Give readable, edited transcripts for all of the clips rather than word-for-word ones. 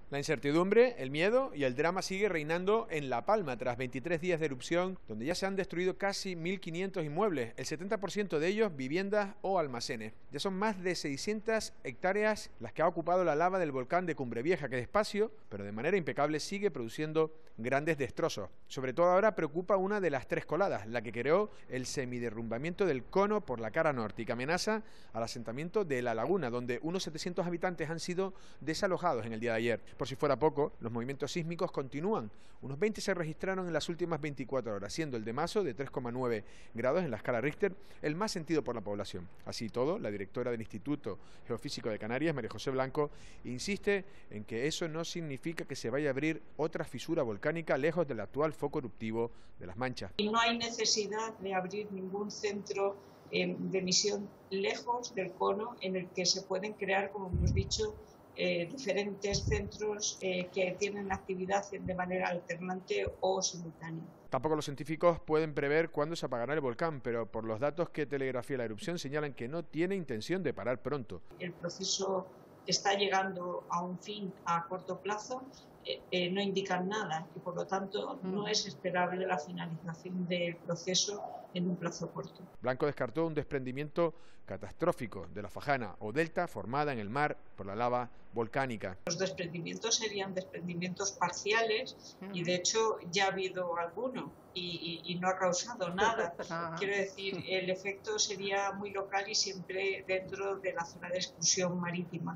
La incertidumbre, el miedo y el drama sigue reinando en La Palma tras 23 días de erupción, donde ya se han destruido casi 1.500 inmuebles, el 70% de ellos viviendas o almacenes. Ya son más de 600 hectáreas las que ha ocupado la lava del volcán de Cumbre Vieja, que despacio, pero de manera impecable, sigue produciendo grandes destrozos. Sobre todo ahora preocupa una de las tres coladas, la que creó el semiderrumbamiento del cono por la cara norte y que amenaza al asentamiento de La Laguna, donde unos 700 habitantes han sido desalojados en el día de ayer. Por si fuera poco, los movimientos sísmicos continúan. Unos 20 se registraron en las últimas 24 horas, siendo el de Mazo de 3,9 grados en la escala Richter el más sentido por la población. Así todo, la directora del Instituto Geofísico de Canarias, María José Blanco, insiste en que eso no significa que se vaya a abrir otra fisura volcánica lejos del actual foco eruptivo de Las Manchas. Y no hay necesidad de abrir ningún centro de emisión lejos del cono en el que se pueden crear, como hemos dicho, diferentes centros que tienen actividad de manera alternante o simultánea. Tampoco los científicos pueden prever cuándo se apagará el volcán, pero por los datos que telegrafía la erupción señalan que no tiene intención de parar pronto. El proceso está llegando a un fin a corto plazo, no indican nada y por lo tanto no es esperable la finalización del proceso en un plazo corto. Blanco descartó un desprendimiento catastrófico de la fajana o delta formada en el mar por la lava volcánica. Los desprendimientos serían desprendimientos parciales y de hecho ya ha habido alguno y no ha causado nada. Quiero decir, el efecto sería muy local y siempre dentro de la zona de exclusión marítima.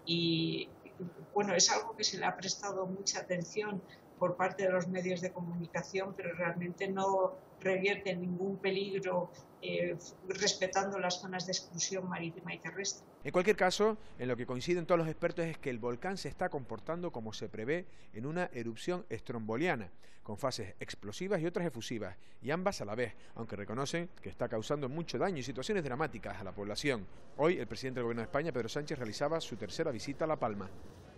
Y bueno, es algo que se le ha prestado mucha atención por parte de los medios de comunicación, pero realmente no revierte ningún peligro respetando las zonas de exclusión marítima y terrestre. En cualquier caso, en lo que coinciden todos los expertos es que el volcán se está comportando como se prevé en una erupción estromboliana, con fases explosivas y otras efusivas, y ambas a la vez, aunque reconocen que está causando mucho daño y situaciones dramáticas a la población. Hoy, el presidente del Gobierno de España, Pedro Sánchez, realizaba su tercera visita a La Palma.